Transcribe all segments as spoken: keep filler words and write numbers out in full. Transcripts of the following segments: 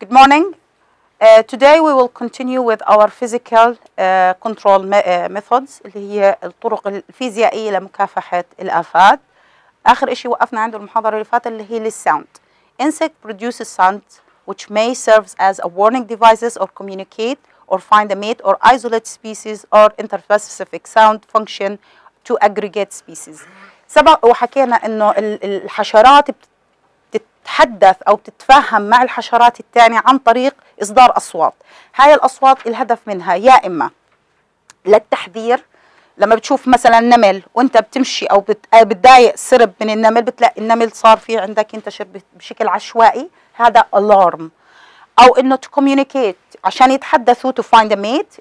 Good morning. Uh, today we will continue with our physical uh, control me uh, methods اللي هي الطرق الفيزيائية لمكافحة الآفات. آخر إشي وقفنا عنده المحاضرة اللي فاتت اللي هي للساوند. Insect produces sound which may serve as a warning devices or communicate or find a mate or isolate species or interspecific sound function to aggregate species. سبق وحكينا إنه الحشرات تتحدث أو تتفاهم مع الحشرات الثانية عن طريق إصدار أصوات. هاي الأصوات الهدف منها يا إما للتحذير، لما بتشوف مثلا نمل وانت بتمشي أو بتضايق سرب من النمل بتلاقي النمل صار في عندك ينتشر بشكل عشوائي، هذا alarm. أو إنه to communicate عشان يتحدثوا to find a mate.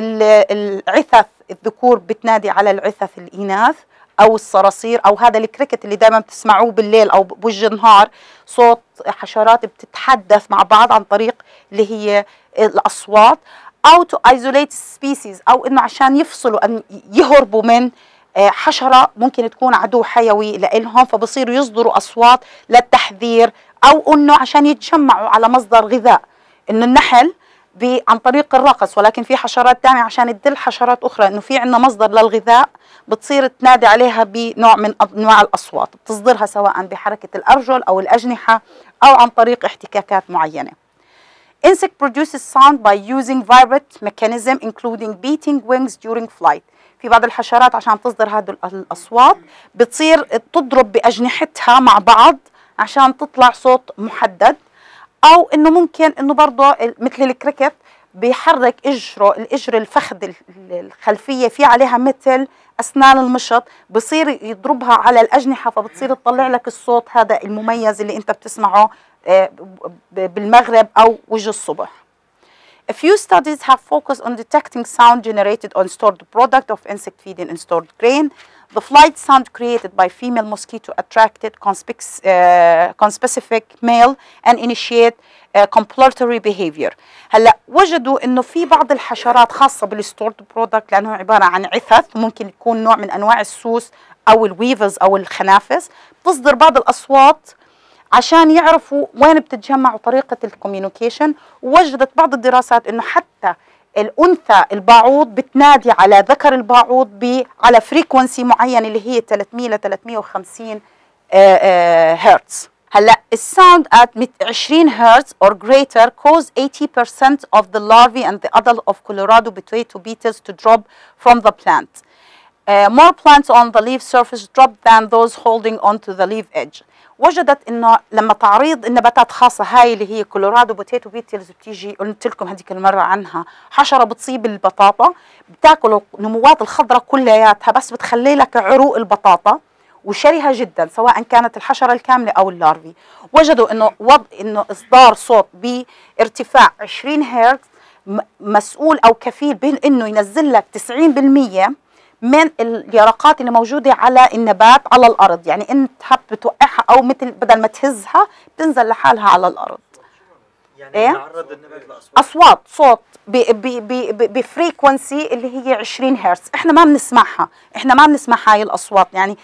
العثث الذكور بتنادي على العثث الإناث أو الصراصير أو هذا الكريكت اللي دائما بتسمعوه بالليل أو بوجه النهار، صوت حشرات بتتحدث مع بعض عن طريق اللي هي الأصوات. أو to isolate species أو إنه عشان يفصلوا أن يهربوا من حشرة ممكن تكون عدو حيوي لإلهم، فبصيروا يصدروا أصوات للتحذير أو إنه عشان يتجمعوا على مصدر غذاء. إنه النحل عن طريق الرقص، ولكن في حشرات تانية عشان تدل حشرات أخرى إنه في عندنا مصدر للغذاء بتصير تنادي عليها بنوع من أنواع الأصوات، بتصدرها سواء بحركة الأرجل أو الأجنحة أو عن طريق احتكاكات معينة. Insect produces sound by using vibrate mechanism including beating wings during flight. في بعض الحشرات عشان تصدر هذه الأصوات بتصير تضرب بأجنحتها مع بعض عشان تطلع صوت محدد. أو إنه ممكن إنه برضه مثل الكريكت بيحرك إجره الإجر الفخذ الخلفية في عليها مثل أسنان المشط، بصير يضربها على الأجنحة فبتصير تطلع لك الصوت هذا المميز اللي أنت بتسمعه بالمغرب أو وجه الصبح. A few studies have focused on detecting sound generated on stored product of insect feeding and stored grain. The flight sound created by female mosquito attracted conspecific male and initiate uh, compulsory behavior. هلا وجدوا انه في بعض الحشرات خاصه بالستورد برودكت لانه عباره عن عثث ممكن يكون نوع من انواع السوس او الويفز او الخنافس، بتصدر بعض الاصوات عشان يعرفوا وين بتتجمع وطريقه الكوميونيكيشن. ووجدت بعض الدراسات انه حتى الأنثى الباعوض بتنادي على ذكر الباعوض ب على فريكونسي معين اللي هي ثلاثمية ل ثلاثمية وخمسين هرتز. هلا الساوند at عشرين هرتز or greater cause eighty percent of the larvae and the adult of Colorado potato beetles to drop from the plant. Uh, more plants on the leaf surface drop than those holding onto the leaf edge. وجدت انه لما تعريض النباتات خاصه هاي اللي هي كولورادو بوتيتو بيتلز بتيجي، قلت لكم هذيك المره عنها، حشره بتصيب البطاطا بتاكل النموات الخضراء كلياتها بس بتخلي لك عروق البطاطا وشرهه جدا سواء كانت الحشره الكامله او اللارفي. وجدوا انه وضع انه اصدار صوت بارتفاع عشرين هرتز مسؤول او كفيل بين انه ينزل لك تسعين بالمية من اليرقات اللي موجودة على النبات على الأرض. يعني أنت حابب توقعها أو مثل بدل ما تهزها بتنزل لحالها على الأرض. يعني إيه؟ نعرض النبات لأصوات أصوات صوت بفريكونسي اللي هي عشرين هرتز. إحنا ما بنسمعها، إحنا ما بنسمع هاي الأصوات. يعني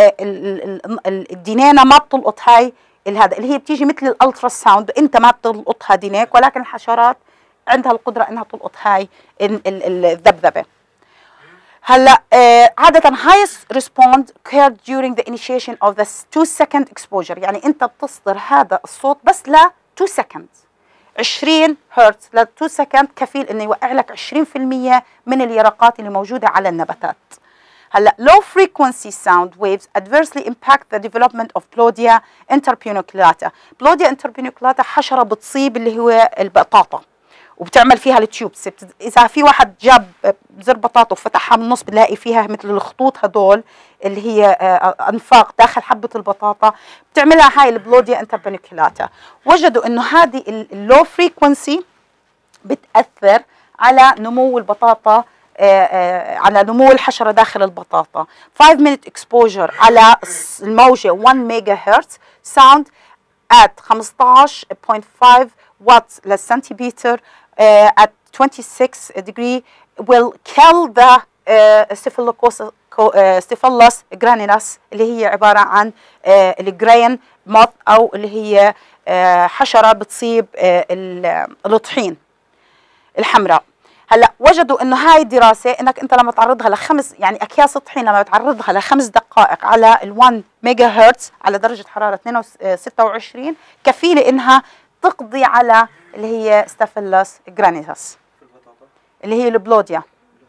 الدينينا ما بتلقط هاي الهذا اللي هي بتيجي مثل الألترا ساوند، أنت ما بتلقطها دينيك، ولكن الحشرات عندها القدرة إنها تلقط هاي الذبذبة. هلا آه عادة highest response occurred during the initiation of the two second exposure. يعني أنت بتصدر هذا الصوت بس ل two seconds. عشرين هرتز ل two seconds كفيل إنه يوقع لك عشرين بالمية من اليرقات اللي موجودة على النباتات. هلا low frequency sound waves adversely impact the development of Plodia interpuniculata. Plodia interpuniculata حشرة بتصيب اللي هو البطاطا وبتعمل فيها التيوبس. اذا في واحد جاب زر بطاطا وفتحها من النص بنلاقي فيها مثل الخطوط هدول اللي هي انفاق داخل حبه البطاطا، بتعملها هاي البلوديا انتربينيكولاتا. وجدوا انه هذه اللو فريكونسي بتاثر على نمو البطاطا، على نمو الحشره داخل البطاطا. five minute exposure على الموجه one ميجا هرتز sound at خمسطعش فاصلة خمسة watts للسنتيمتر uh, at twenty-six degree will kill the uh, Staphylococcus ستيفيلوس جرانيلاس اللي هي عباره عن الجرين موث او اللي هي حشره بتصيب الطحين الحمراء. هلا وجدوا انه هاي الدراسه انك انت لما تعرضها لخمس يعني اكياس الطحين لما تعرضها لخمس دقائق على ال1 ميجا هرتز على درجه حراره ستة وعشرين كفيله انها تقضي على اللي هي ستافيلوس جرانيلاس اللي هي البلوديا.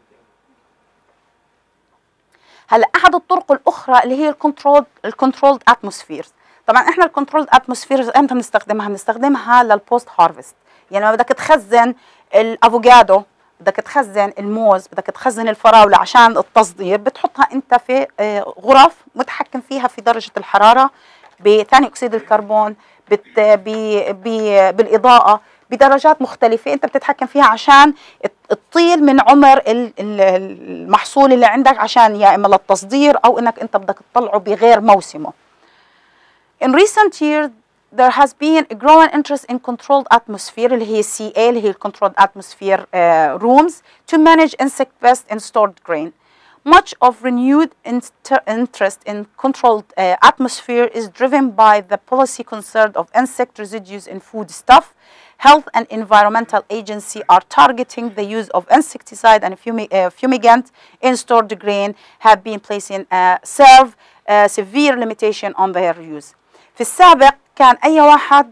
هلا احد الطرق الاخرى اللي هي الكنترول الكنترولد اتموسفيرز. طبعا احنا الكنترولد اتموسفيرز امتى بنستخدمها؟ بنستخدمها للبوست هارفست، يعني لما بدك تخزن الافوكادو، بدك تخزن الموز، بدك تخزن الفراوله عشان التصدير، بتحطها انت في غرف متحكم فيها في درجه الحراره، بثاني اكسيد الكربون، بت بي بي بالاضاءه، بدرجات مختلفه انت بتتحكم فيها عشان تطيل من عمر المحصول اللي عندك، عشان يا اما للتصدير او انك انت بدك تطلعه بغير موسمه. In recent years there has been a growing interest in controlled atmosphere اللي هي سي إيه اللي هي controlled atmosphere uh, rooms to manage insect pests in stored grain. Much of renewed interest in controlled uh, atmosphere is driven by the policy concern of insect residues in foodstuff. Health and environmental agency are targeting the use of insecticide and fumi uh, fumigant in stored grain have been placing uh, serve uh, severe limitation on their use. في السابق كان أي واحد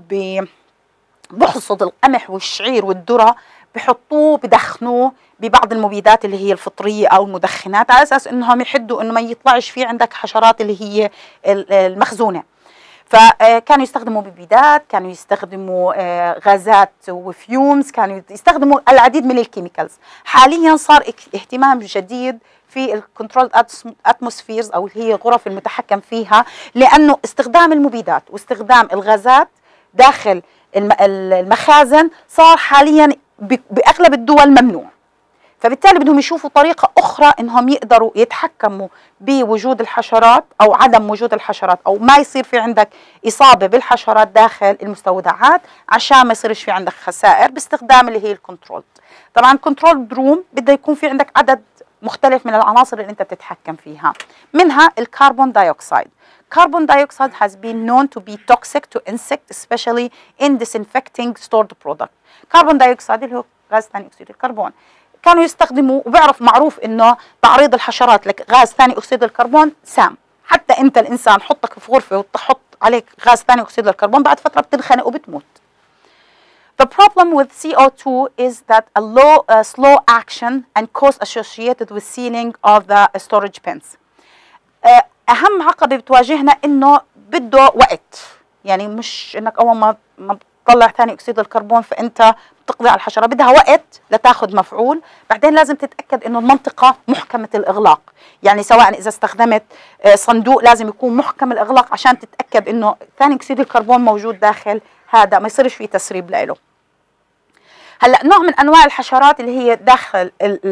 بحصد القمح والشعير والذرة بحطوه بدخنوه ببعض المبيدات اللي هي الفطرية أو المدخنات على أساس إنهم يحدوا إنه ما يطلعش في عندك حشرات اللي هي المخزونة. فكانوا يستخدموا مبيدات، كانوا يستخدموا غازات وفيومز، كانوا يستخدموا العديد من الكيميكالز. حاليا صار اهتمام جديد في الكنترول اتموسفيرز او اللي هي غرف المتحكم فيها، لانه استخدام المبيدات واستخدام الغازات داخل المخازن صار حاليا باغلب الدول ممنوع. فبالتالي بدهم يشوفوا طريقة أخرى إنهم يقدروا يتحكموا بوجود الحشرات أو عدم وجود الحشرات، أو ما يصير في عندك إصابة بالحشرات داخل المستودعات عشان ما يصيرش في عندك خسائر باستخدام اللي هي الكنترول. طبعا كنترول روم بده يكون في عندك عدد مختلف من العناصر اللي أنت بتتحكم فيها، منها الكربون دايوكسيد. Carbon dioxide has been known to be toxic to insects especially in disinfecting stored product. كربون دايوكسيد اللي هو غاز ثاني أكسيد الكربون كانوا يستخدموا، وبعرف معروف انه تعريض الحشرات لغاز ثاني اكسيد الكربون سام. حتى انت الانسان حطك في غرفه وتحط عليك غاز ثاني اكسيد الكربون بعد فتره بتنخنق وبتموت. The problem with C O two is that a low uh, slow action and cost associated with sealing of the storage pens. uh, اهم عقبه بتواجهنا انه بده وقت، يعني مش انك اول ما ما بتطلع ثاني اكسيد الكربون فانت تقضي على الحشرة، بدها وقت لتاخذ مفعول. بعدين لازم تتأكد انه المنطقة محكمة الإغلاق، يعني سواء إذا استخدمت صندوق لازم يكون محكم الإغلاق عشان تتأكد انه ثاني أكسيد الكربون موجود داخل هذا، ما يصيرش في تسريب له. هلا نوع من انواع الحشرات اللي هي داخل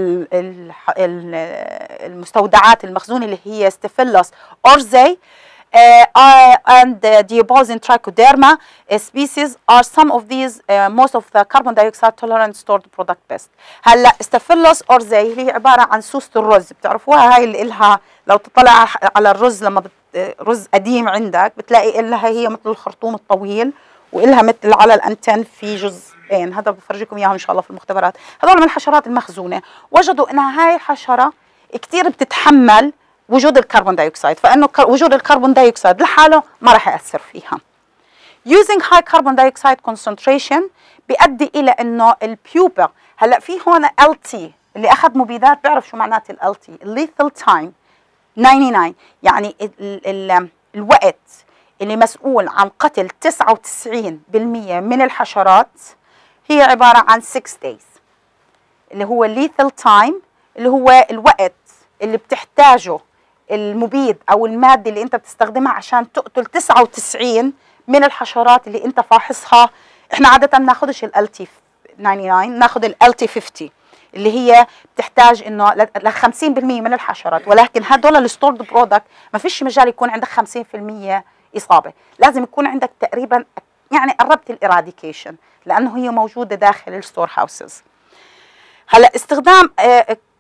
المستودعات المخزونة اللي هي ستافيلوس اورزي Uh, uh, and uh, Diabosin trichoderma uh, species are some of these uh, most of the carbon dioxide tolerant stored product best. هلا ستافيلوس اورزي اللي هي عباره عن سوسة الرز، بتعرفوها هاي اللي إلها لو تطلع على الرز لما بت... رز قديم عندك بتلاقي إلها هي مثل الخرطوم الطويل وإلها مثل على الأنتن في جزئين، هذا بفرجيكم إياهم إن شاء الله في المختبرات. هذول من الحشرات المخزونة، وجدوا إنها هاي الحشرة كتير بتتحمل وجود الكربون دايوكسيد، فانه وجود الكربون دايوكسيد لحاله ما راح ياثر فيها. Using high carbon dioxide concentration بيؤدي الى انه البيوبا، هلا في هون إل تي اللي اخذ مبيدات بيعرف شو معنات الإل تي، lethal time تسعة وتسعين، يعني ال ال الوقت اللي مسؤول عن قتل تسعة وتسعين بالمئة من الحشرات هي عباره عن ستة days، اللي هو lethal time اللي هو الوقت اللي بتحتاجه المبيد او الماده اللي انت بتستخدمها عشان تقتل تسعة وتسعين من الحشرات اللي انت فاحصها. احنا عاده ما ناخذش الإل تي تسعة وتسعين، ناخذ الإل تي خمسين اللي هي بتحتاج انه ل خمسين بالمئة من الحشرات، ولكن هدول الستورد برودكت ما فيش مجال يكون عندك خمسين بالمئة اصابه، لازم يكون عندك تقريبا يعني قربت الاراديكيشن لانه هي موجوده داخل الستور هاوسز. هلا استخدام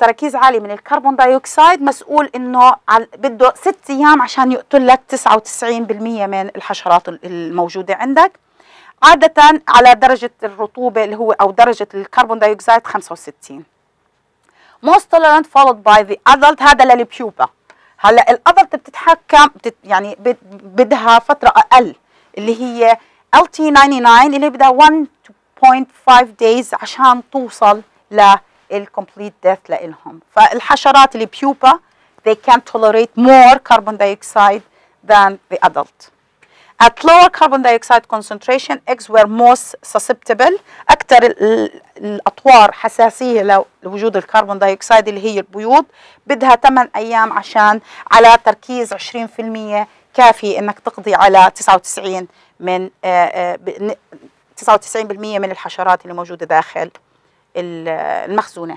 تركيز عالي من الكربون دايوكسيد مسؤول انه بده ست ايام عشان يقتل لك تسعة وتسعين بالمئة من الحشرات الموجوده عندك. عاده على درجه الرطوبه اللي هو او درجه الكربون دايوكسيد خمسة وستين. most tolerant followed by the adult. هذا للبيوبا. هلا الادلت بتتحكم بتت يعني بدها فتره اقل اللي هي إل تي تسعة وتسعين اللي بدها واحد فاصلة خمسة days عشان توصل للكمبليت ديث لإلهم. فالحشرات اللي بيوبا they can tolerate more carbon dioxide than the adult. At lower carbon dioxide concentration, eggs were most susceptible. أكثر الأطوار حساسية لوجود الكربون دايوكسيد اللي هي البيوض، بدها ثمانية أيام عشان على تركيز عشرين بالمئة كافي إنك تقضي على تسعة وتسعين من تسعة وتسعين بالمئة من الحشرات اللي موجودة داخل المخزونة.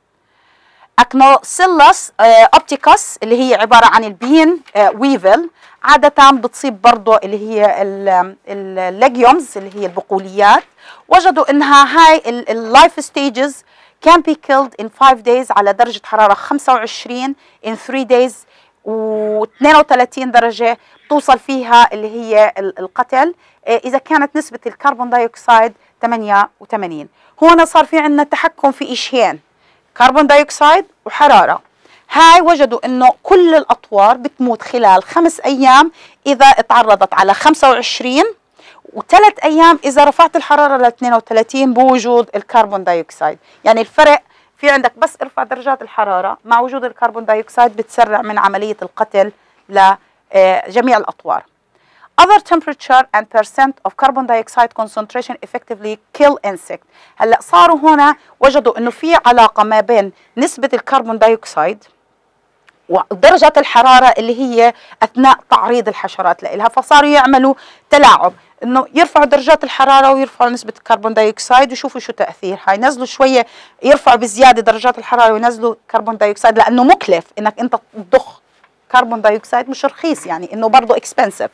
أكنوسيلس أوبتيكوس اللي هي عبارة عن البين ويفل، عادة بتصيب برضه اللي هي الليجيومز اللي هي البقوليات. وجدوا انها هاي اللايف ستيجز can be killed in five days على درجة حرارة خمسة وعشرين in three days و اثنين وثلاثين درجة توصل فيها اللي هي القتل إذا كانت نسبة الكربون دايوكسيد ثمانية وثمانين. هون صار في عندنا تحكم في إشيين، كربون دايوكسيد وحرارة. هاي وجدوا انه كل الاطوار بتموت خلال خمس ايام اذا تعرضت على خمسة وعشرين، وثلاث ايام اذا رفعت الحراره ل اثنين وثلاثين بوجود الكربون دايوكسيد. يعني الفرق في عندك بس ارفع درجات الحراره مع وجود الكربون دايوكسيد بتسرع من عمليه القتل لجميع الاطوار. Other temperature and percent of carbon dioxide concentration effectively kill insect. هلا صاروا هنا وجدوا انه في علاقه ما بين نسبه الكربون دايوكسيد ودرجة الحرارة اللي هي أثناء تعريض الحشرات لإلها، فصاروا يعملوا تلاعب إنه يرفعوا درجات الحرارة ويرفعوا نسبة الكربون دايوكسيد ويشوفوا شو تأثير. هينزلوا شوية يرفعوا بزيادة درجات الحرارة وينزلوا كربون دايوكسيد لأنه مكلف إنك أنت تضخ كربون دايوكسيد، مش رخيص يعني إنه برضه expensive.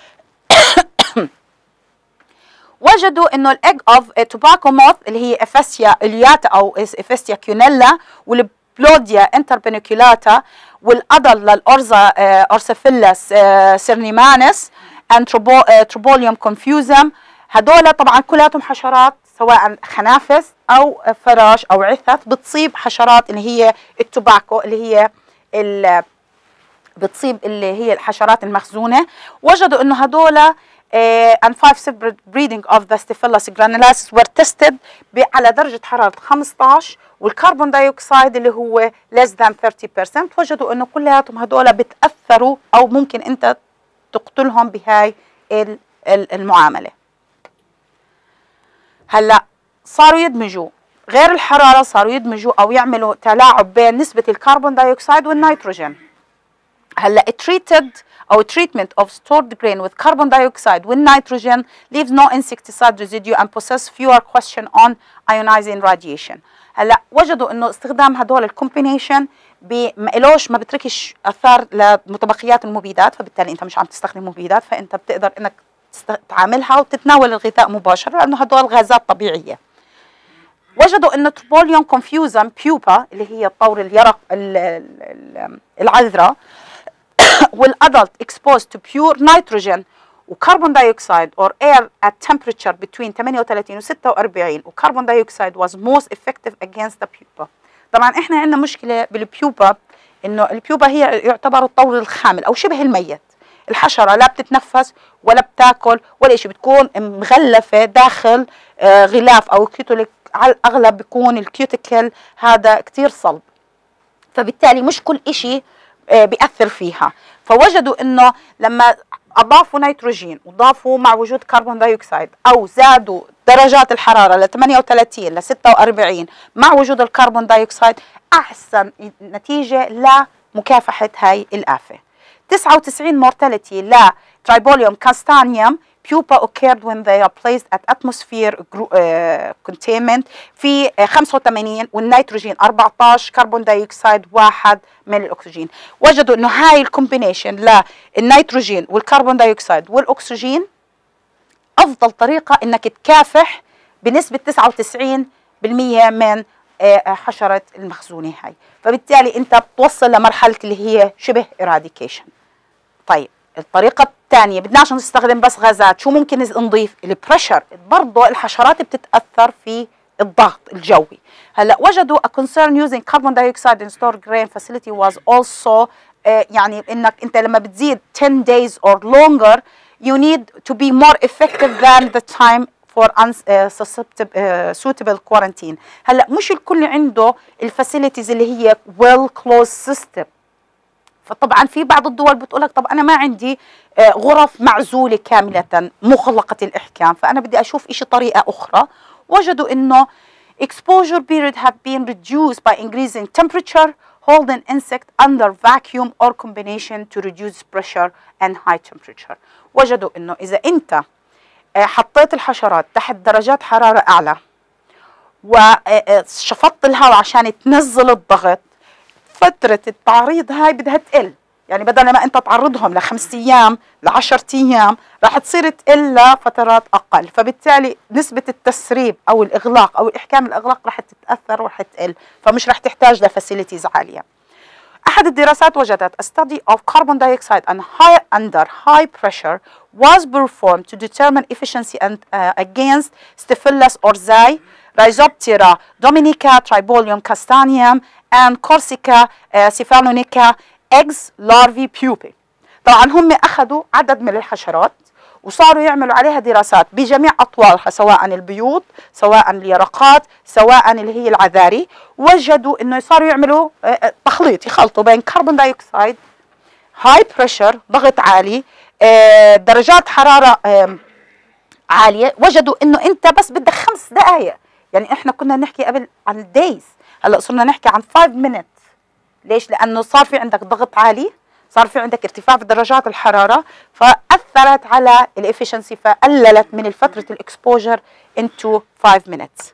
وجدوا إنه الإيج أوف توباكو موث اللي هي إفيسيا إلياتا أو إفيسيا كيونيلا وال بلوديا انتربينيكولاتا والأضل للأرزا أرسفيلس سيرنيمانس تروبوليوم كونفيوزم، هدول طبعا كلاتهم حشرات سواء خنافس أو فراش أو عثث بتصيب حشرات اللي هي التوباكو اللي هي ال بتصيب اللي هي الحشرات المخزونة. وجدوا إنه هدول Uh, and five separate breeding of the Staphylococcus granularis were tested على درجة حرارة خمسة عشر والكربون دايوكسيد اللي هو less than ثلاثين بالمئة. وجدوا انه كلياتهم هدول بتأثروا او ممكن انت تقتلهم بهاي المعاملة. هلا صاروا يدمجوا غير الحرارة، صاروا يدمجوا او يعملوا تلاعب بين نسبة الكربون دايوكسيد والنيتروجين. هلا treated أو treatment of stored grain with carbon dioxide with nitrogen leaves no insecticide residue and possess fewer question on ionizing radiation. هلا وجدوا إنه استخدام هدول الكومبينيشن ما إلوش ما بتركش أثار لمتبقيات المبيدات، فبالتالي أنت مش عم تستخدم مبيدات، فأنت بتقدر إنك تعاملها وتتناول الغذاء مباشرة لأنه هدول غازات طبيعية. وجدوا إنه تروبوليوم كونفيوزم بيوبا اللي هي طور اليرق العذراء والادلت exposed to pure nitrogen وكربون دايوكسيد or air at temperature between ثمانية وثلاثين و ستة وأربعين وكربون دايوكسيد was most effective against the pupa. طبعا احنا عندنا مشكله بالبيوبا انه البيوبا هي يعتبر الطور الخامل او شبه الميت. الحشره لا بتتنفس ولا بتاكل ولا شيء، بتكون مغلفه داخل آه غلاف او كيوتيكل، على الاغلب بيكون الكيوتيكل هذا كثير صلب، فبالتالي مش كل شيء بيأثر فيها. فوجدوا انه لما اضافوا نيتروجين وضافوا مع وجود كربون دايوكسيد او زادوا درجات الحراره ل ثمانية وثلاثين ل ستة وأربعين مع وجود الكربون دايوكسيد احسن نتيجه لمكافحه هاي الافه. تسعة وتسعين مورتاليتي ل ترايبوليوم كاستانيوم pupa occurred when they are placed at atmosphere uh, containment في خمسة وثمانين والنيتروجين أربعة عشر كربون دايوكسيد واحد من الأكسجين. وجدوا إنه هاي الكومبينيشن للنيتروجين والكربون دايوكسيد والأكسجين أفضل طريقة إنك تكافح بنسبة تسعة وتسعين بالمئة من حشرة المخزونة هاي. فبالتالي انت بتوصل لمرحلة اللي هي شبه eradication. طيب الطريقة الثانية بدناش نستخدم بس غازات، شو ممكن نضيف؟ البريشر. برضه الحشرات بتتأثر في الضغط الجوي. هلا وجدوا a concern using carbon dioxide in stored grain facility was also uh, يعني انك انت لما بتزيد ten days or longer you need to be more effective than the time for unsuitable uh, quarantine. هلا مش الكل عنده الفاسيلتيز اللي هي well closed system. فطبعا في بعض الدول بتقولك طب انا ما عندي غرف معزوله كامله مغلقه الاحكام، فانا بدي اشوف شيء طريقه اخرى. وجدوا انه exposure period have been reduced by increasing temperature, holding insect under vacuum or combination to reduce pressure and high temperature. وجدوا انه اذا انت حطيت الحشرات تحت درجات حراره اعلى وشفطت الهواء عشان تنزل الضغط، فترة التعريض هاي بدها تقل. يعني بدل ما انت تعرضهم لخمس ايام لعشرة ايام راح تصير تقل لفترات اقل، فبالتالي نسبة التسريب او الاغلاق او الاحكام الاغلاق راح تتاثر وراح تقل، فمش راح تحتاج لفاسيلتيز عالية. احد الدراسات وجدت a study of carbon dioxide and high under high pressure was performed to determine efficiency and uh, against Staphylococcus aureus, Rhizoptera dominica, Tribolium castaneum and Corsica uh, cephalonica eggs larvae pupae. طبعا هم اخذوا عدد من الحشرات وصاروا يعملوا عليها دراسات بجميع اطوارها، سواء البيوض سواء اليرقات سواء اللي هي العذاري. وجدوا انه صاروا يعملوا uh, تخليط، يخلطوا بين كربون دايوكسيد هاي بريشر ضغط عالي uh, درجات حراره uh, عاليه. وجدوا انه انت بس بدك خمس دقائق، يعني احنا كنا نحكي قبل عن دايز، هلا صرنا نحكي عن خمس minutes. ليش؟ لانه صار في عندك ضغط عالي، صار في عندك ارتفاع في درجات الحراره، فاثرت على الافشنسي، فقللت من فتره الاكسبوجر into five minutes.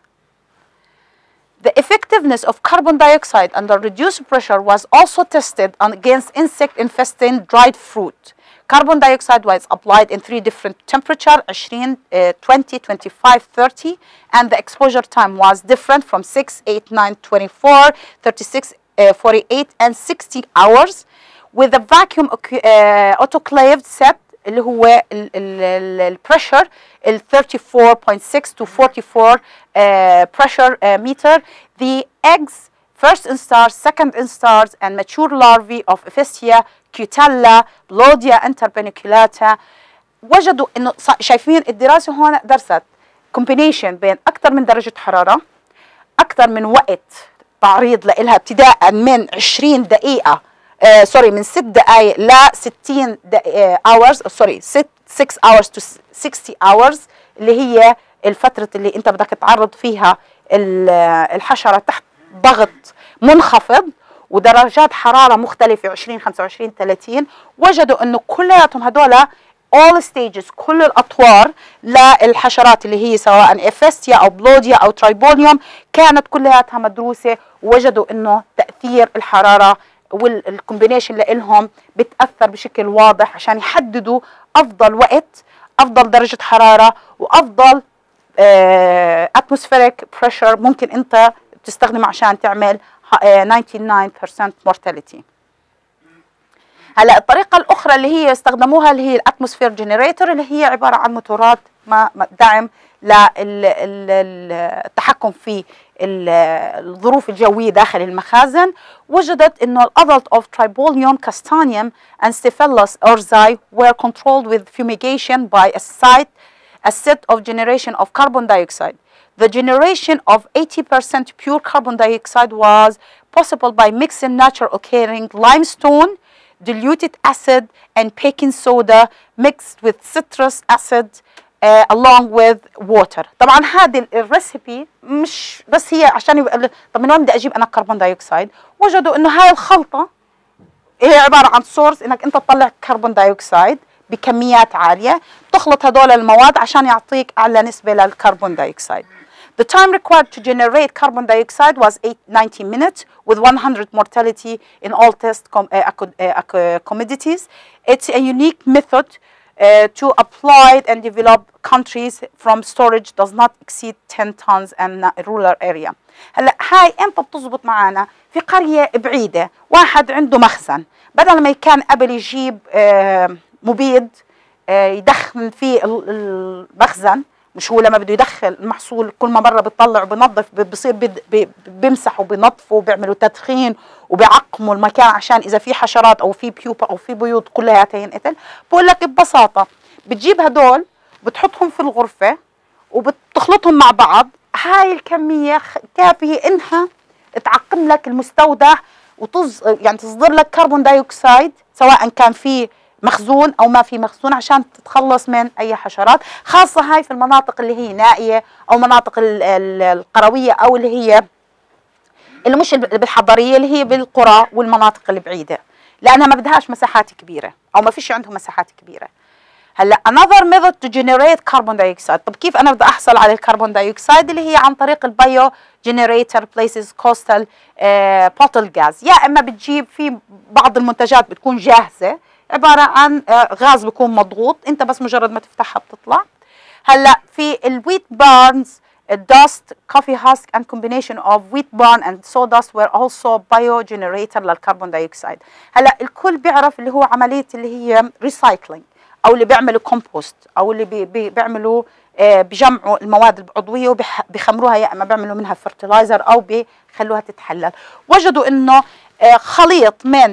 The effectiveness of carbon dioxide under reduced pressure was also tested against insect infesting dried fruit. Carbon dioxide was applied in three different temperatures, twenty, twenty, twenty-five, thirty, and the exposure time was different from six, eight, nine, twenty-four, thirty-six, forty-eight, and sixty hours with a vacuum uh, autoclaved set اللي هو البريشر ال thirty-four point six to forty-four uh, pressure uh, meter. The eggs first instars, second instars, and mature larvae of Ephistia, Cutella, Blodia, interpeniculata. وجدوا انه شايفين الدراسه هون درست كومبينيشن بين اكثر من درجه حراره، اكثر من وقت تعريض لها ابتداء من عشرين دقيقه آه سوري من ست دقائق ل ستين hours سوري six hours to sixty hours اللي هي الفتره اللي انت بدك تعرض فيها الحشره تحت ضغط منخفض ودرجات حراره مختلفه عشرين خمسة وعشرين ثلاثين. وجدوا انه كلياتهم هدول all stages كل الاطوار للحشرات اللي هي سواء افستيا او بلوديا او ترايبوليوم كانت كلياتها مدروسه، ووجدوا انه تاثير الحراره والكومبينيشن لهم بتاثر بشكل واضح عشان يحددوا افضل وقت، افضل درجه حراره، وافضل اتموسفيريك uh, بريشر ممكن انت تستخدمه عشان تعمل ninety-nine percent mortality. هلا الطريقه الاخرى اللي هي استخدموها اللي هي الاتموسفير جنريتور، اللي هي عباره عن موتورات ما دعم للتحكم في الظروف الجويه داخل المخازن. وجدت انه الادلت of Tribolium castaneum and Staphylococcus aureus were controlled with fumigation by a site a set of generation of carbon dioxide. The generation of eighty percent pure carbon dioxide was possible by mixing natural occurring limestone, diluted acid, and baking soda mixed with citrus acid uh, along with water. طبعا هذه الريسبي مش بس هي عشان يبقى طب من وين بدي اجيب انا كربون دايوكسيد؟ وجدوا انه هاي الخلطه هي عباره عن سورس انك انت تطلع كربون دايوكسيد بكميات عاليه، تخلط هدول المواد عشان يعطيك اعلى نسبه للكربون دايوكسيد. The time required to generate carbon dioxide was ninety minutes with one hundred mortality in all test com uh, uh, commodities. It's a unique method to applied and developed countries from storage does not exceed ten tons and rural area. هلا هاي امتى بتزبط معنا؟ في قرية بعيدة واحد عنده مخزن، بدل ما كان قبل يجيب مبيد يدخن فيه المخزن، مش هو لما بده يدخل المحصول كل ما مرة بيطلع وبنظف بصير بيمسحوا وبنظفوا وبيعملوا تدخين وبيعقموا المكان عشان إذا في حشرات أو في بيوبا أو في بيوض كلها تنقتل. بقول لك ببساطة بتجيب هدول بتحطهم في الغرفة وبتخلطهم مع بعض، هاي الكمية كافية إنها تعقم لك المستودع وتص يعني تصدر لك كربون دايوكسيد سواء كان في مخزون او ما في مخزون عشان تتخلص من اي حشرات، خاصه هاي في المناطق اللي هي نائيه او مناطق القرويه او اللي هي اللي مش بالحضريه اللي هي بالقرى والمناطق البعيده، لانها ما بدهاش مساحات كبيره او ما فيش عندهم مساحات كبيره. هلا another method to generate carbon dioxide. طب كيف انا بدي احصل على الكربون دايوكسيد؟ اللي هي عن طريق البايو جنريتر بليسز كوستال بوتل جاز. يا اما بتجيب في بعض المنتجات بتكون جاهزه عباره عن غاز بيكون مضغوط، انت بس مجرد ما تفتحها بتطلع. هلا في الويت بارنز dust, coffee husk and combination of wheat barn and sawdust were also biogenerator للكربون دايوكسيد. هلا الكل بيعرف اللي هو عمليه اللي هي ريسايكلينج او اللي بيعملوا كومبوست او اللي بي بي بيعملوا آه بيجمعوا المواد العضويه وبيخمروها، يا اما بيعملوا منها فرتلايزر او بيخلوها تتحلل. وجدوا انه آه خليط من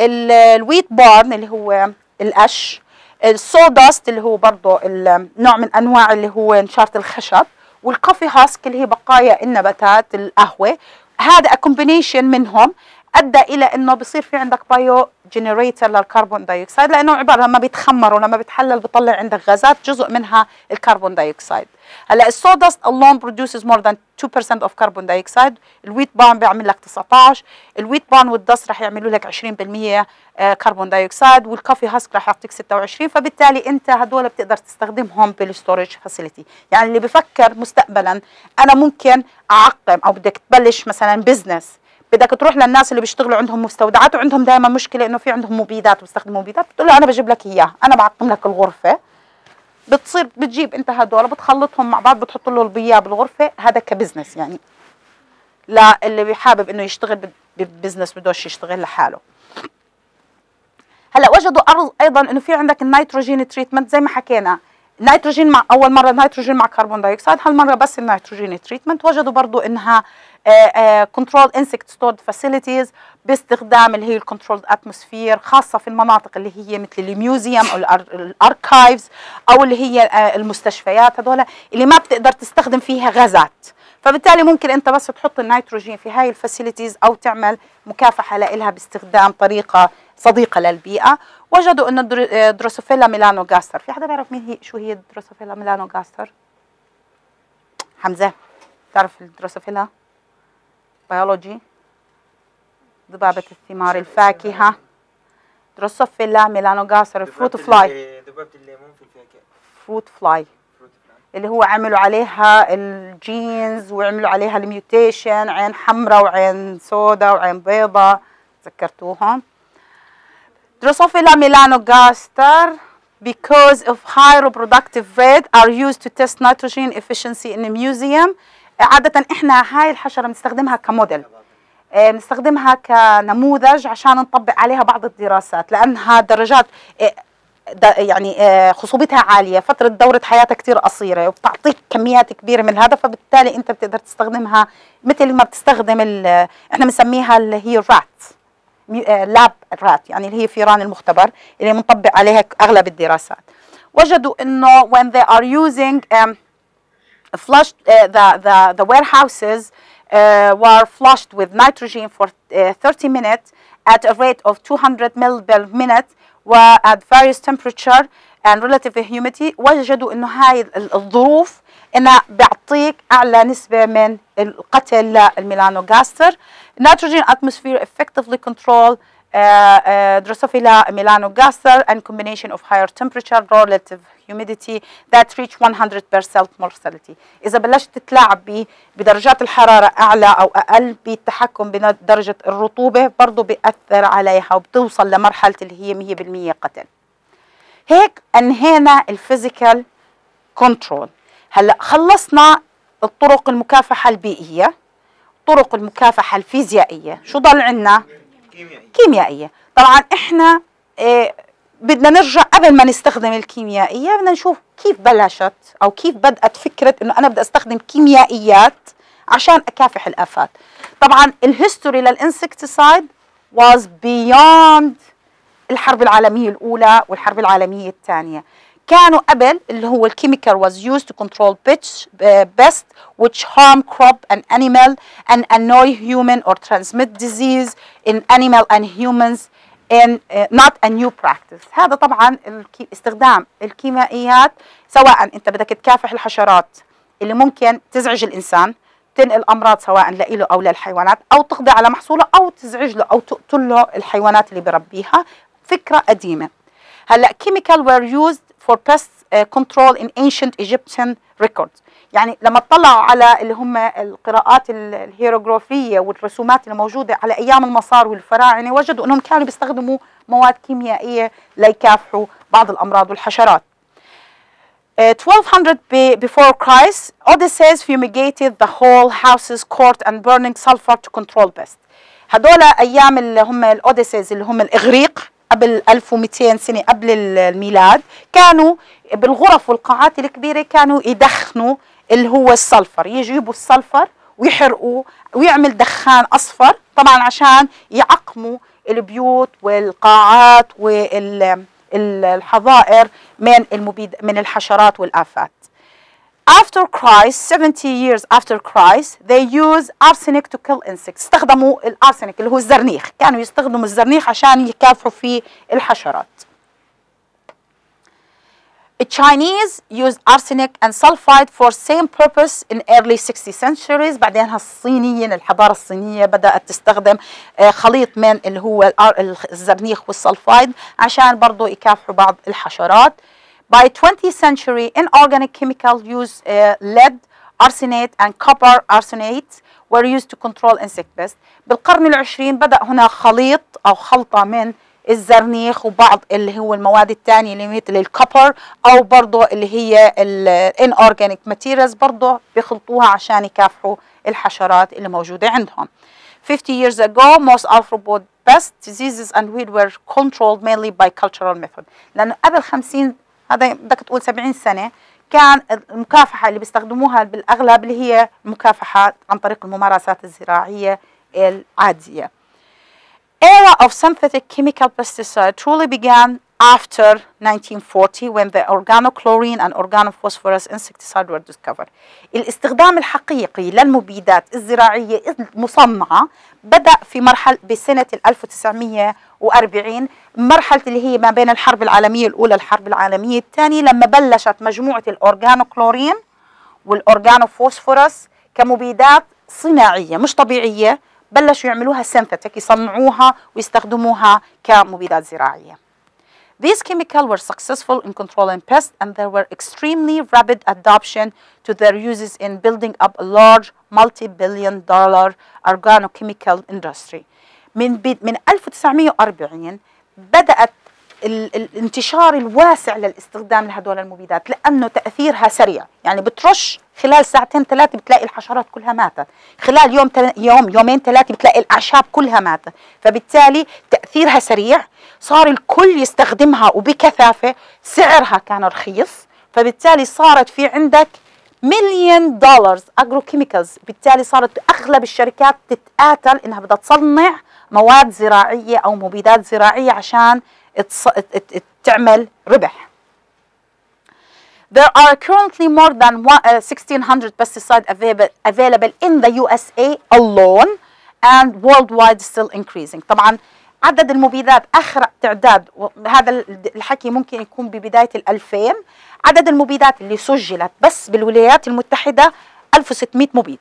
الويت بارن اللي هو القش، السوداست اللي هو برضه نوع من انواع اللي هو نشاره الخشب، والكوفي هاسك اللي هي بقايا النباتات القهوه، هذا كومبينيشن منهم ادى الى انه بصير في عندك بايو جنريتر للكربون دايوكسيد، لانه عباره لما بيتخمر ولما بيتحلل بيطلع عندك غازات جزء منها الكربون دايوكسيد. هلا السوداست alone produces more than two percent of carbon dioxide، الويت بان بيعمل لك تسعة عشر، الويت بان والدست رح يعملوا لك عشرين بالمية كربون دايوكسيد، والكوفي هاسك رح يعطيك ستة وعشرين، فبالتالي انت هدول بتقدر تستخدمهم بالستورج فاسيلتي. يعني اللي بفكر مستقبلا انا ممكن اعقم او بدك تبلش مثلا بزنس، بدك تروح للناس اللي بيشتغلوا عندهم مستودعات وعندهم دائما مشكله انه في عندهم مبيدات وبيستخدموا مبيدات، بتقول له انا بجيب لك اياه، انا بعقم لك الغرفه، بتصير بتجيب انت هدول بتخلطهم مع بعض بتحط له البياه بالغرفه. هذا كبزنس يعني لا اللي بيحابب انه يشتغل ببزنس بدوش يشتغل لحاله. هلا وجدوا ايضا انه في عندك النيتروجين تريتمنت زي ما حكينا، النيتروجين مع اول مره نيتروجين مع كربون دايوكسيد، هالمره بس النيتروجين تريتمنت. وجدوا برضو انها كنترول انسكت ستورد فاسيلتيز باستخدام اللي هي الكنترولد اتموسفير، خاصه في المناطق اللي هي مثل الميوزيوم او الاركايفز او اللي هي المستشفيات، هذول اللي ما بتقدر تستخدم فيها غازات، فبالتالي ممكن انت بس تحط النيتروجين في هاي الفاسيلتيز او تعمل مكافحه لها باستخدام طريقه صديقه للبيئه. وجدوا انه دروسوفيلا ميلانوغاستر، في حدا بيعرف مين هي شو هي دروسوفيلا ميلانوغاستر؟ حمزه بتعرف الدروسوفيلا؟ بيولوجي، ذبابة الثمار الفاكهة، دروسوفيلا ميلانوغاستر فروت فلاي، ذبابة الليمون في الفاكهة، فروت فلاي اللي هو عملوا عليها الجينز وعملوا عليها الميوتيشن، عين حمراء وعين سوداء وعين بيضاء، تذكرتوهم؟ Drosophila melanogaster because of high reproductive rate are used to test nitrogen efficiency in a museum. عادة احنا هاي الحشرة بنستخدمها كموديل، بنستخدمها كنموذج عشان نطبق عليها بعض الدراسات، لانها درجات يعني خصوبتها عالية، فترة دورة حياتها كتير قصيرة وبتعطيك كميات كبيرة من هذا، فبالتالي انت بتقدر تستخدمها مثل ما بتستخدم احنا بنسميها اللي هي رات لاب رات، يعني اللي هي فيران المختبر اللي بنطبق عليها اغلب الدراسات. وجدوا انه when they are using um, flushed uh, the the the warehouses uh, were flushed with nitrogen for uh, thirty minutes at a rate of two hundred mil per minute و at various temperature and relative humidity. وجدوا انه هاي الظروف انها بيعطيك اعلى نسبه من القتل للميلانوغاستر. Nitrogen atmosphere effectively control uh, uh, Drosophila melanogaster and combination of higher temperature relative humidity that reach one hundred percent mortality. إذا بلشت تتلاعب بدرجات الحرارة أعلى أو أقل بالتحكم بدرجة الرطوبة برضو بيأثر عليها وبتوصل لمرحلة اللي هي مية بالمية قتل. هيك انهينا الفيزيكال كنترول. هلا خلصنا الطرق المكافحة البيئية، طرق المكافحة الفيزيائية، شو ضل عنا؟ كيميائية. كيميائية. طبعا احنا اه بدنا نرجع قبل ما نستخدم الكيميائية، بدنا نشوف كيف بلشت او كيف بدأت فكرة انه انا بدي استخدم كيميائيات عشان اكافح الافات. طبعا الهيستوري للانسكتسايد was beyond الحرب العالمية الأولى والحرب العالمية الثانية. كانوا قبل اللي هو الكيميكال was used to control pitch, uh, pest which harm crop and animal and annoy human or transmit disease in animal and humans in uh, not a new practice. هذا طبعا الكي استخدام الكيميائيات سواء انت بدك تكافح الحشرات اللي ممكن تزعج الانسان، تنقل امراض سواء له او للحيوانات، او تقضي على محصوله، او تزعج له او تقتل له الحيوانات اللي بربيها. فكره قديمه. هلا chemical were used for pest control in ancient Egyptian records. يعني لما اطلعوا على اللي هم القراءات الهيروغليفيه والرسومات اللي موجوده على ايام المصار والفراعنه، وجدوا انهم كانوا بيستخدموا مواد كيميائيه ليكافحوا بعض الامراض والحشرات. Uh, twelve hundred before Christ, Odysseus fumigated the whole houses, court and burning sulfur to control pests. هدول ايام اللي هم الاوديسيز اللي هم الاغريق قبل ألف ومئتين سنه قبل الميلاد، كانوا بالغرف والقاعات الكبيره كانوا يدخنوا اللي هو السلفر، يجيبوا السلفر ويحرقوه ويعمل دخان اصفر، طبعا عشان يعقموا البيوت والقاعات والحظائر من المبيد من الحشرات والآفات. After Christ, seventy years after Christ, they use arsenic to kill insects. استخدموا الارسنك اللي هو الزرنيخ، كانوا يستخدموا الزرنيخ عشان يكافحوا فيه الحشرات. The Chinese used arsenic and sulfide for same purpose in early sixteenth centuries. بعدين الصينيين الحضارة الصينية بدأت تستخدم خليط من اللي هو الزرنيخ والسلفايد عشان برضو يكافحوا بعض الحشرات. By twentieth century, inorganic chemicals use uh, lead, arsenate and copper arsenate were used to control insect pests. بالقرن العشرين بدأ هنا خليط أو خلطة من الزرنيخ وبعض اللي هو المواد الثانية اللي مثل الكوبر أو برضو اللي هي inorganic materials برضو بيخلطوها عشان يكافحوا الحشرات اللي موجودة عندهم. fifty years ago, most arthropod pests, diseases and weed were controlled mainly by cultural method. لأنه قبل خمسين هذا بدك تقول سبعين سنة كان المكافحة اللي بيستخدموها بالأغلب اللي هي مكافحات عن طريق الممارسات الزراعية العادية. Era of synthetic chemical pesticide truly began after nineteen forty when the organochlorine and organophosphorus insecticide were discovered. الاستخدام الحقيقي للمبيدات الزراعية المصنعة بدأ في مرحلة بسنة ألف وتسعمئة وأربعين، مرحلة اللي هي ما بين الحرب العالمية الأولى والحرب العالمية الثانية، لما بلشت مجموعة الأورغانوكلورين والأورغانوفوسفورس كمبيدات صناعية مش طبيعية، بلشوا يعملوها سينثيتيك، يصنعوها ويستخدموها كمبيدات زراعية. These chemicals were successful in controlling pests and there were extremely rapid adoption to their uses in building up a large multi-billion dollar organochemical industry. من من ألف وتسعمئة وأربعين بدأت الانتشار الواسع للاستخدام لهدول المبيدات لأنه تأثيرها سريع، يعني بترش خلال ساعتين ثلاثة بتلاقي الحشرات كلها ماتت، خلال يوم يوم يومين ثلاثة بتلاقي الأعشاب كلها ماتت، فبالتالي تأثيرها سريع، صار الكل يستخدمها وبكثافة، سعرها كان رخيص، فبالتالي صارت في عندك مليون دولار اجرو كيميكالز، بالتالي صارت اغلب الشركات تتقاتل انها بدها تصنع مواد زراعيه او مبيدات زراعيه عشان تعمل ربح. There are currently more than sixteen hundred pesticides available in the U S A alone and worldwide still increasing. طبعا عدد المبيدات آخر تعداد، هذا الحكي ممكن يكون ببداية الألفين، عدد المبيدات اللي سجلت بس بالولايات المتحدة ألف وستمئة مبيد،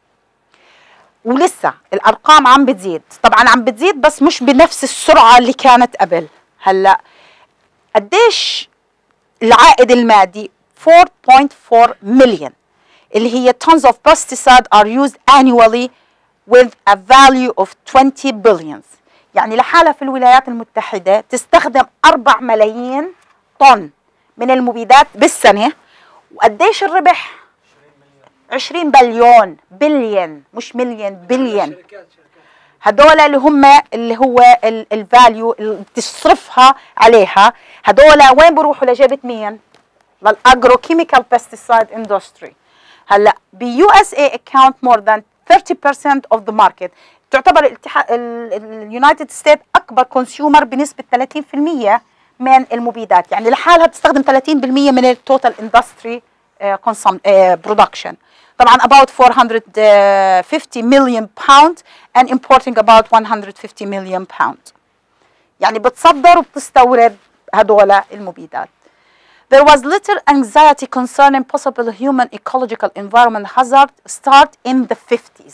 ولسه الأرقام عم بتزيد، طبعا عم بتزيد بس مش بنفس السرعة اللي كانت قبل. هلأ قديش العائد المادي؟ four point four million اللي هي tons of pesticide are used annually with a value of twenty billions. يعني لحالها في الولايات المتحدة تستخدم أربع ملايين طن من المبيدات بالسنة، وقديش الربح؟ عشرين بليون، بليون مش مليون، بليون. هدول اللي هم اللي هو الفاليو اللي بتصرفها عليها، هدول وين بروحوا؟ لجيبة مين؟ للاجروكيميكال بيستيسايد اندستري. هلا بيو اس اي account more than thirty percent of the market. تعتبر اليونايتد ستيت اكبر كونسيومر بنسبه ثلاثين بالمئة من المبيدات، يعني لحالها بتستخدم ثلاثين بالمئة من التوتال اندستري برودكشن. طبعا about four hundred fifty million pound and importing about one hundred fifty million pound. يعني بتصدر وبتستورد هدول المبيدات. There was little anxiety concerning possible human ecological environment hazard start in the fifties.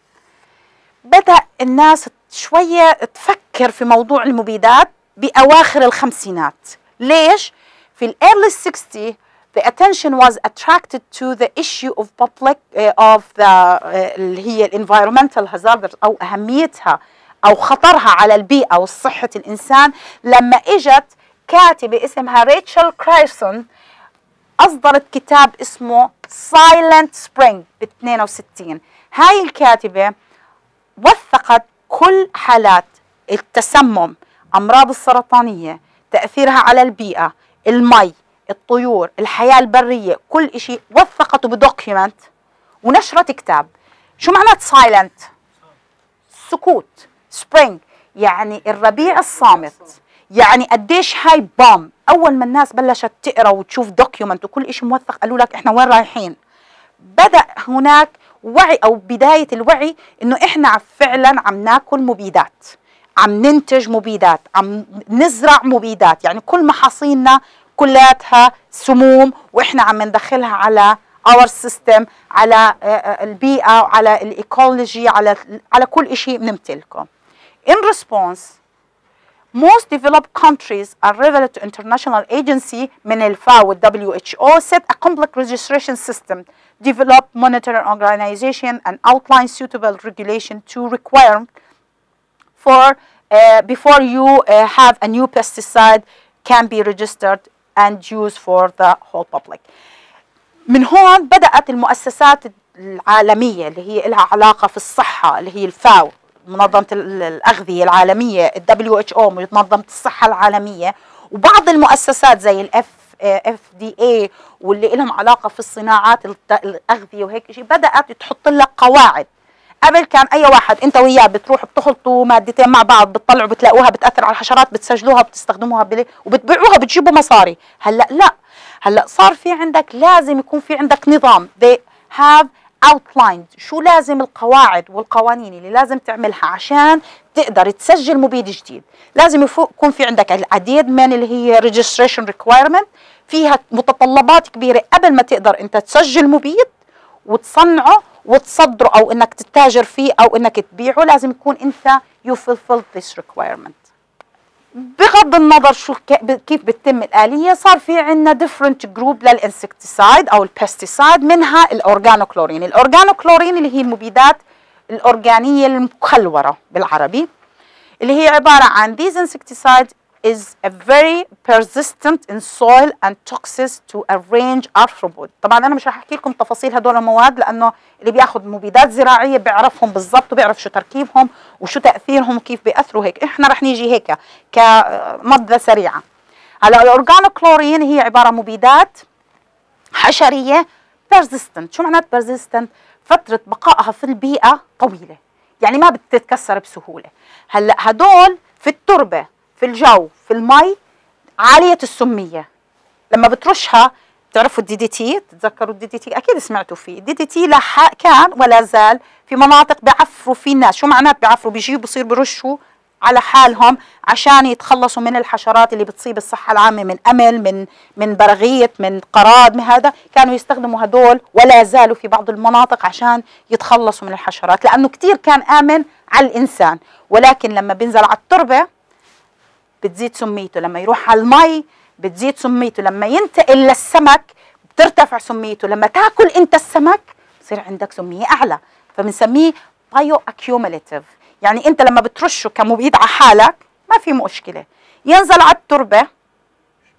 بدأ الناس شوية تفكر في موضوع المبيدات بأواخر الخمسينات. ليش؟ في ال early sixties the attention was attracted to the issue of public uh, of the uh, اللي هي environmental hazard أو أهميتها أو خطرها على البيئة وصحة الإنسان، لما إجت كاتبة اسمها ريتشل كرايسون أصدرت كتاب اسمه Silent Spring ب اثنين وستين. هاي الكاتبة وثقت كل حالات التسمم، أمراض السرطانية، تأثيرها على البيئة، المي، الطيور، الحياة البرية، كل إشي وثقته بدوكيومنت ونشرت كتاب. شو معنات سايلنت؟ سكوت. سبرينج يعني الربيع الصامت. يعني قديش هاي بام. أول ما الناس بلشت تقرأ وتشوف دوكيومنت وكل إشي موثق قالوا لك إحنا وين رايحين. بدأ هناك وعي أو بداية الوعي إنه إحنا فعلا عم ناكل مبيدات، عم ننتج مبيدات، عم نزرع مبيدات، يعني كل محاصيلنا كلاتها سموم وإحنا عم ندخلها على our system، على البيئة، على الإيكولوجي، على على كل إشي بنمتلكه. In response, most developed countries are relevant to international agency من ال F A O وال W H O set a complex registration system, develop monitoring organization and outline suitable regulation to require for uh, before you uh, have a new pesticide can be registered and used for the whole public. من هون بدأت المؤسسات العالمية اللي هي لها علاقة في الصحة اللي هي ال F A O منظمة الأغذية العالمية، ال W H O منظمة الصحة العالمية، وبعض المؤسسات زي ال F D A واللي لهم علاقة في الصناعات الأغذية وهيك شيء، بدأت تحط لك قواعد. قبل كان أي واحد أنت وياه بتروح بتخلطوا مادتين مع بعض، بتطلعوا بتلاقوها بتأثر على الحشرات، بتسجلوها بتستخدموها وبتبيعوها بتجيبوا مصاري. هلأ لا، هلأ صار في عندك لازم يكون في عندك نظام. they have outlined شو لازم القواعد والقوانين اللي لازم تعملها عشان تقدر تسجل مبيد جديد. لازم يكون في عندك العديد من اللي هي registration requirement، فيها متطلبات كبيرة قبل ما تقدر انت تسجل مبيد وتصنعه وتصدره او انك تتاجر فيه او انك تبيعه. لازم يكون انت you fulfill this requirement. بغض النظر شو كيف بتتم الآلية، صار في عندنا different group للإنسكتيسايد أو البستيسايد، منها الأورجانوكلورين. الأورجانوكلورين اللي هي المبيدات الأورجانية المخلورة بالعربي، اللي هي عبارة عن these insecticide is a very persistent in soil and toxic to a range arthropod. طبعا أنا مش رح أحكي لكم تفاصيل هدول المواد لأنه اللي بياخذ مبيدات زراعية بيعرفهم بالضبط وبيعرف شو تركيبهم وشو تأثيرهم وكيف بيأثروا هيك. إحنا رح نيجي هيك كنبذة سريعة. هلا الأورجانوكلورين هي عبارة عن مبيدات حشرية persistent. شو معنات persistent؟ فترة بقائها في البيئة طويلة، يعني ما بتتكسر بسهولة. هلا هدول في التربة، في الجو، في المي، عالية السمية. لما بترشها، بتعرفوا الدي دي تي، تتذكروا الدي دي تي اكيد سمعتوا فيه. الدي دي تي كان ولا زال في مناطق بيعفروا في الناس. شو معنات بيعفروا؟ بيجيبوا بصير برشوا على حالهم عشان يتخلصوا من الحشرات اللي بتصيب الصحة العامة، من أمل، من من براغيث، من قراد، من هذا. كانوا يستخدموا هدول ولا زالوا في بعض المناطق عشان يتخلصوا من الحشرات، لأنه كتير كان آمن على الإنسان. ولكن لما بينزل على التربة بتزيد سميته، لما يروح على المي بتزيد سميته، لما ينتقل للسمك بترتفع سميته، لما تاكل انت السمك بصير عندك سمية اعلى. فبنسميه بايو اكيوميليتيف. يعني انت لما بترشه كمبيد على حالك ما في مشكلة، ينزل على التربة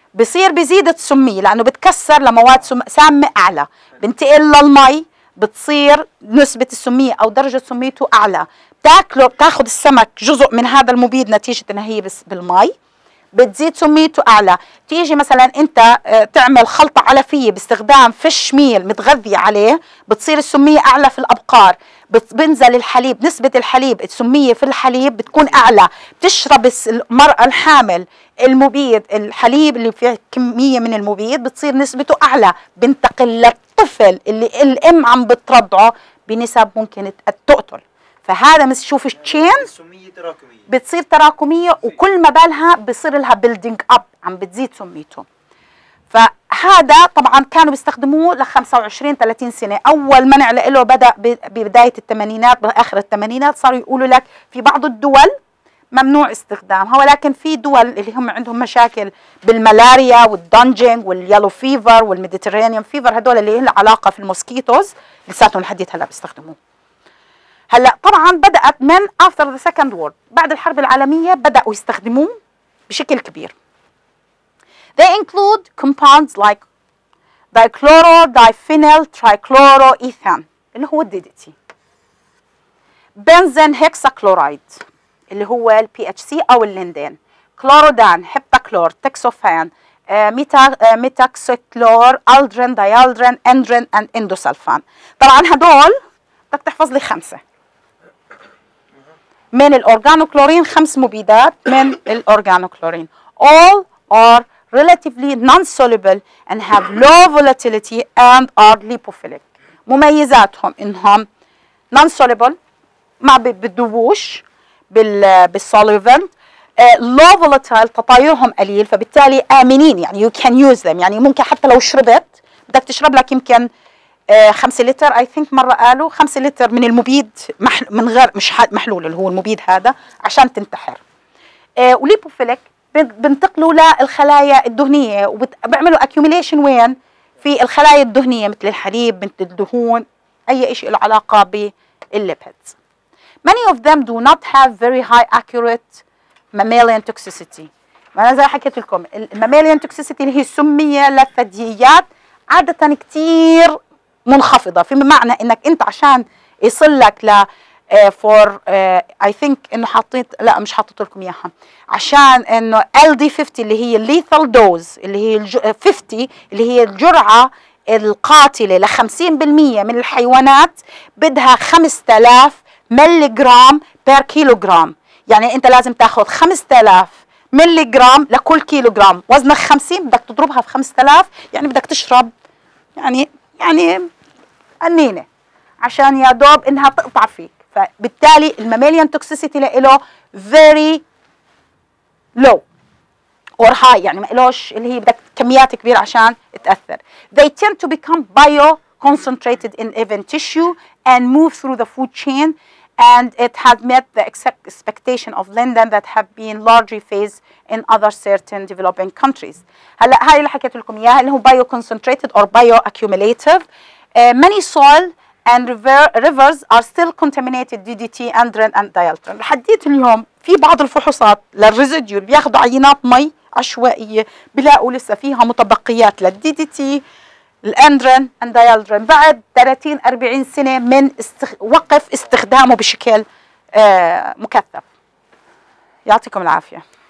بصير بزيد السميه لانه بتكسر لمواد سامه اعلى، بنتقل للمي بتصير نسبه السميه او درجه سميته اعلى، بتاكله بتاخذ السمك جزء من هذا المبيد نتيجه انها هي بس بالمي بتزيد سميته اعلى. تيجي مثلا انت تعمل خلطه علفيه باستخدام فش ميل متغذي عليه بتصير السميه اعلى في الابقار، بنزل الحليب نسبه الحليب السميه في الحليب بتكون اعلى، بتشرب المراه الحامل المبيد الحليب اللي فيه كميه من المبيد بتصير نسبته اعلى، بنتقل للطفل اللي الام عم بترضعه بنسب ممكن تقتل. فهذا مش شوف التشين السميه تراكميه بتصير تراكميه وكل ما بالها بصير لها بيلدينج اب عم بتزيد سميته. فهذا طبعا كانوا بيستخدموه ل خمسة وعشرين ثلاثين سنه، اول منع له بدا ببدايه الثمانينات باخر الثمانينات صاروا يقولوا لك في بعض الدول ممنوع استخدامها، ولكن في دول اللي هم عندهم مشاكل بالملاريا والدنجينج واليالو فيفر والميديترينيان فيفر هدول اللي لها علاقه في الموسكيتوز لساتهم لحد هلا بيستخدموه. هلا طبعا بدات من after the second war بعد الحرب العالميه بداوا يستخدموه بشكل كبير. They include compounds like dichloro diphenyl trichloroethane اللي هو الدي دي تي، بنزين هيكساكلورايد اللي هو البي اتش سي او الليندين، كلورودان، هيبتاكلور، تكسوفان، ميتا ميتاكسيكلور، الدرين، دايالدرين، اندرين اند اندوسلفان. طبعا هدول بدك تحفظ لي خمسه من الأورجانوكلورين، خمس مبيدات من الأورجانوكلورين. All are relatively non-soluble and have low volatility and are lipophilic. مميزاتهم إنهم non-soluble ما بتذوبوش بال بالسوليفل، low volatile تطايرهم قليل فبالتالي آمنين يعني you can use them، يعني ممكن حتى لو شربت بدك تشرب لك يمكن خمسة لتر اي ثينك مره قالوا خمسة لتر من المبيد من غير مش محلول اللي هو المبيد هذا عشان تنتحر. آه وليبوفيليك بنتقلوا للخلايا الدهنيه وبيعملوا اكيوميليشن وين؟ في الخلايا الدهنيه مثل الحليب مثل الدهون اي شيء له علاقه بالليبيدز. Many of them do not have very high accurate mammalian toxicity. وانا زي حكيت لكم الماماليان توكسيسيتي اللي هي السميه للثدييات عاده كثير منخفضه، في معنى انك انت عشان يصل لك ل فور اي ثينك انه حطيت لا مش حطيت لكم اياها عشان انه ال دي خمسين اللي هي الليثال دوز اللي هي الج... خمسين اللي هي الجرعه القاتله ل خمسين بالمئة من الحيوانات بدها خمسة آلاف ملي جرام بير كيلو جرام، يعني انت لازم تاخذ خمسة آلاف ملي جرام لكل كيلو جرام، وزنك خمسين بدك تضربها في خمسة آلاف يعني بدك تشرب يعني يعني قنينه عشان يا دوب انها تقطع فيك. فبالتالي الماماليان توكسيسيتي له very low or high يعني ما لهوش اللي هي بدك كميات كبيره عشان تاثر. They tend to become bio concentrated in even tissue and move through the food chain and it has met the expectation of Linden that have been largely phased in other certain developing countries. هلا هاي اللي حكيت لكم اياها اللي هو bio concentrated or bio accumulative. Uh, many soil and river, rivers are still contaminated D D T, andrin and dialtrin. لحديت اليوم في بعض الفحوصات للريزيديو بياخذوا عينات مي عشوائيه بلاقوا لسه فيها متبقيات للدي دي تي الاندرين اند دايالدرين بعد ثلاثين أربعين سنه من استخ... وقف استخدامه بشكل آه مكثف. يعطيكم العافيه.